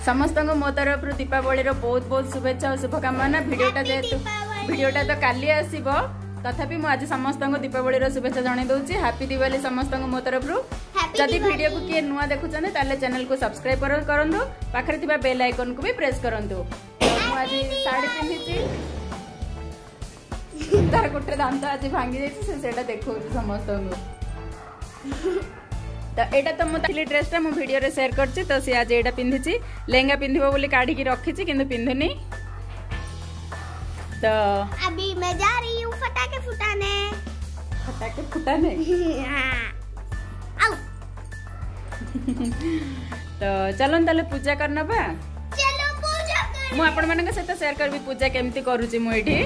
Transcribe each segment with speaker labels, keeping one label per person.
Speaker 1: समस्त मो तरफ दीपावली बहुत बहुत शुभेच्छा और शुभकामना। वीडियोटा जेहेतु वीडियोटा तो काली आसीबो तथापि मु आज समस्त दीपावली शुभेच्छा जणाई दूची। हैप्पी दिवाली समस्त मो तरफ। जदि वीडियो को किए नुआ देखुछन ताले चैनल को सब्सक्राइब करंतु पाखरे थिबा बेल आइकन को भी प्रेस करंतु। मु आज साड़ी पिंधिची तार गोटे दांत आज भांगी जाइए से सेटा देखो समस्त तो एटा तो मुझे ड्रेसटा मु वीडियो रे शेयर करछि। तो से आज एटा पिंधिची लेहंगा पिंधिबो बोली काढी की रखिछि किंतु पिंधुनी। तो
Speaker 2: अभी मैं जा रही हूँ फटाके फुटाने।
Speaker 1: फटाके फुटाने
Speaker 2: आओ।
Speaker 1: तो चलो ताले पूजा करना बा।
Speaker 2: चलो पूजा कर।
Speaker 1: मु आपण मानक सहित शेयर करबी पूजा केमती करूची मु एठी।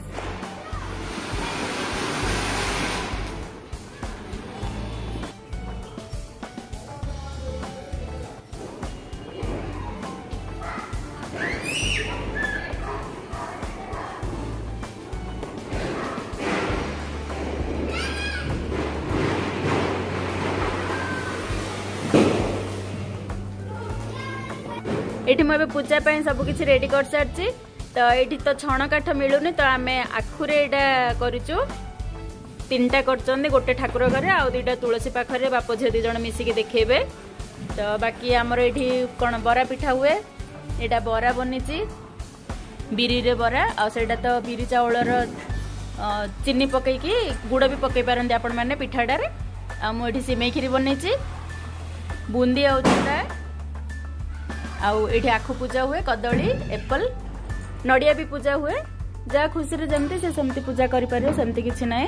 Speaker 1: एठी मु पूजा पाई सब किछि रेडी कर सारछि। तो एठी तो छण काठ मिलुनी तो आमे आखुरे एटा करिचु। तीनटा करचंदी गोटे ठाकुर घरे आ दुईटा तुलसी पाखरे बाप झे दी जण मिसिकी देखेबे। तो बाकी हमर एठी कोन बरा पिठा हुए एटा बरा बनिची बिरी रे बरा आ सेटा तो बिरी चावलर चीनी पकई की गुड़ भी पकई पारंदी आपण माने पिठाडारे। आ मु एठी सिमेई खीरी बनेची बूंदी आ चूड़ा आउ एठी आखु पूजा हुए कदली एप्पल नड़िया भी पूजा हुए। जा खुशी रे जमती से समती पूजा करि पारे समती किछि नै।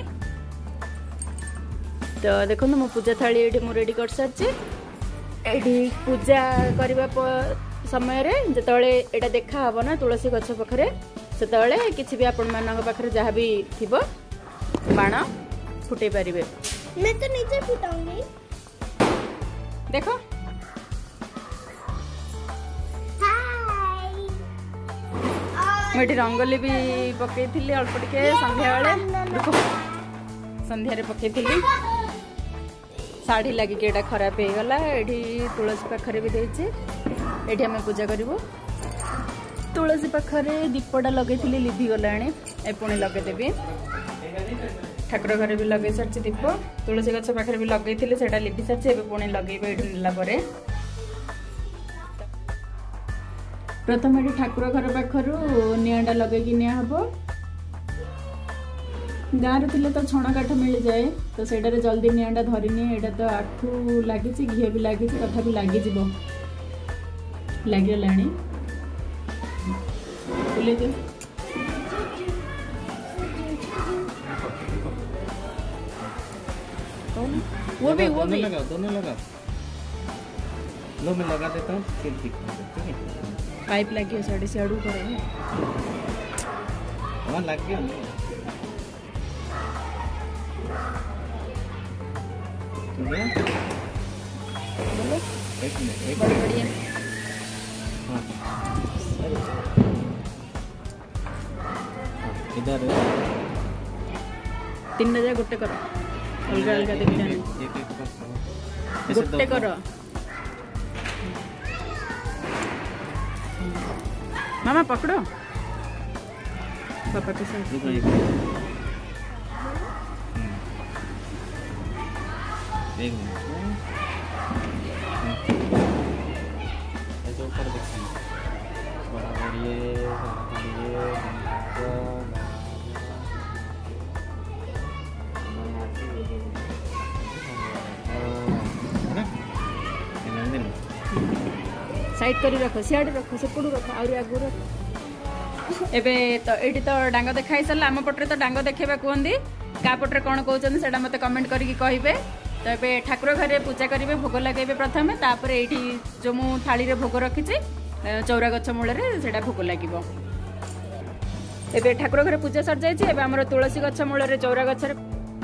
Speaker 1: तो देखो मु पूजा थाली एठी मु रेडी कर सारछि। एठी पूजा करबा समय रे जतळे एटा देखा हबो ना तुलसी गछ पखरे सेतळे किछि भी आपण मानक पखरे जहा भी थिबो बाण फुटे पारिबे।
Speaker 2: मैं तो नीचे फुटाऊंगी
Speaker 1: देखो। मुझे रंगोली भी पकई थी अल्प टिके संध्या बेले संध्या पकई साड़ी लगी एटा खराब हो गला। एठी तुलसी पाखरे भी देछि एठी हमें पूजा करिवो। तुलसी पाखरे दीपटा लगे थी लिभि गलाणी ए पुणी लगे देबी। ठाकुर घरे भी लगे सारछि दीप तुलसी गछ पाखरे भी लगे थी सेटा लिभि सारछि एबे पुणी लगेबे एठी नेला परे। प्रथम एठी ठाकुर घर पाखरु निआंडा लगे कि निया हबो। गाँव रे तो छण काठ मिल जाए तो सेटारे जल्दी निआंडा धरिनी। एटा तो आठू लागी घी भी लगी तथा भी लगी जीवो लगी बुले दे। वो भी लगा दोनों लगा लो मैं लगा देता हूँ फिर ठीक है। पाइप लगी है साड़ी से अड़ू करे वहाँ लग गया एक मिनट बढ़िया। इधर 3 बजे गोटे करो अलग अलग देखते हैं गोटे करो मामा पकड़ो पापा के साथ। एक मिनट ऐसे ऊपर देखिए बराबर ये साइड करी रखो सियाड़े रखो सेपड़ू रखो आउरी आगु रखो। एबे तो एठी तो डांग देखाई सारा आम पटरे तो डांग देखेबा कहंदी का पटरे कोन कहउछन सेटा मते कमेंट करिकि कहिबे। तो एबे ठाकुर घरे पूजा करिवे भोग लगेबे प्रथमे तापर एठी जो मु थाली रे भोग रखिछि चौरा गछ मूल रे सेटा भोग लागिवो। एबे ठाकुर घरे पूजा सर जाइछि। एबे हमर तुलसी गछ मूल रे चौरा गछ रे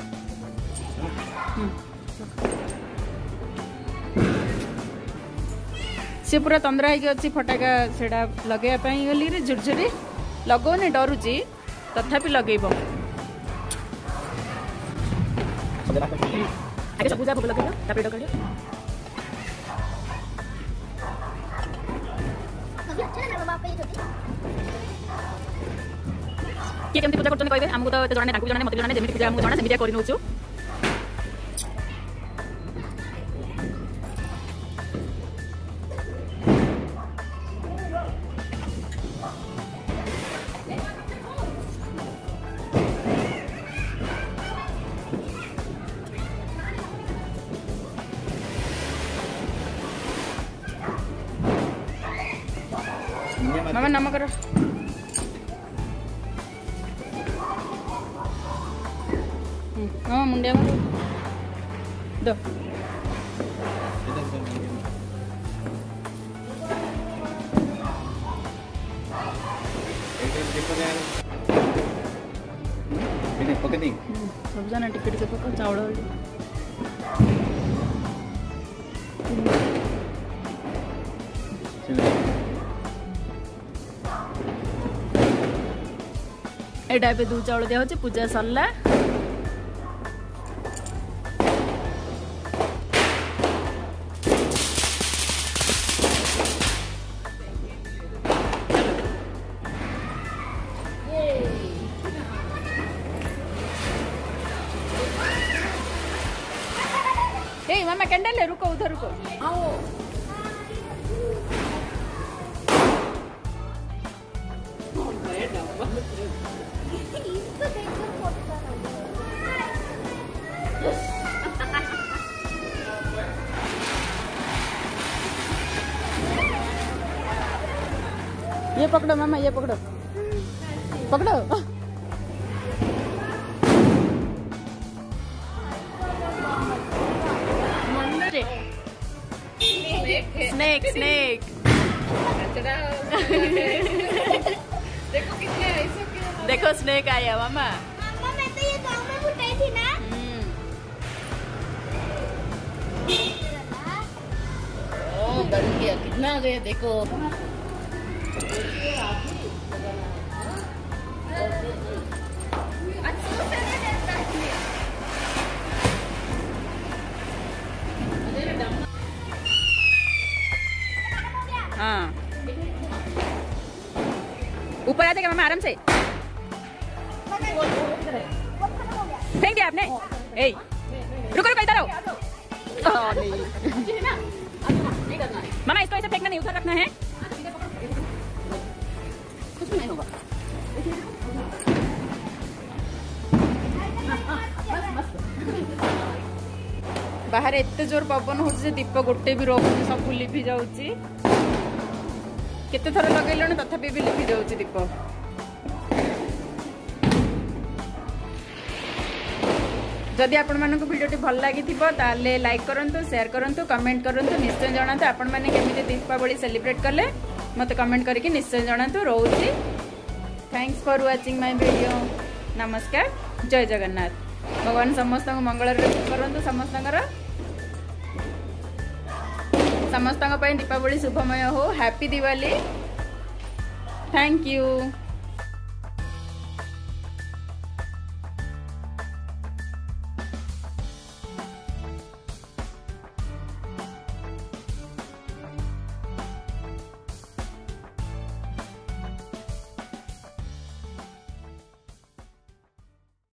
Speaker 1: सी पूरा तंद्रा है अच्छी फटाका सेटा लगे गली रे झुरझुरी लगौनी डरुची तथापि लगेब पूजा भोग लगे किए केमती पूजा करछन कहबे हमको तो एते जणा ताकू जणा मते जणा जेमिति पूजा हमको जणा सेमिति करि नउछु मामा नम करो हाँ मुंडिया मारो दो सब जाना टिकट के पका चावल एटा पे दू चावल दिया होचे पूजा सरला ए मामा कैंडल है रुको उधर रुको आओ ये पकड़ो मामा ये पकड़ो पकड़ो स्नेक स्नेक
Speaker 3: देखो कितने ऐसे
Speaker 1: देखो स्नेक आया मामा
Speaker 2: मामा मैं तो ये गांव में फुटाई थी ना
Speaker 3: ओ डर गया कितना आ गया देखो
Speaker 1: हाँ ऊपर आ जाएगा मामा आराम से फेंक दिया आपने ए रुको रुको इधर आओ मामा इसको ऐसे फेंकना नहीं उधर रखना है
Speaker 3: कुछ नहीं होगा
Speaker 1: बाहर एत जोर पवन हो दीप गोटे भी रोक सब लिभि जाऊँगी केते थर लगेल तथापि भी लिभि जाऊँगी दीप जदि आपण मानक वीडियो भल लगी ताले लाइक करंतु शेयर करंतु कमेंट करंतु निश्चय जणातु आपण माने केमिति दीपावली सेलिब्रेट कले मते कमेंट करके निश्चय जणातु रोउची thanks for watching my video नमस्कार जय जगन्नाथ भगवान समस्त मंगल करंतु समस्त दीपावली शुभमय हो हैप्पी दिवाली थैंक यू।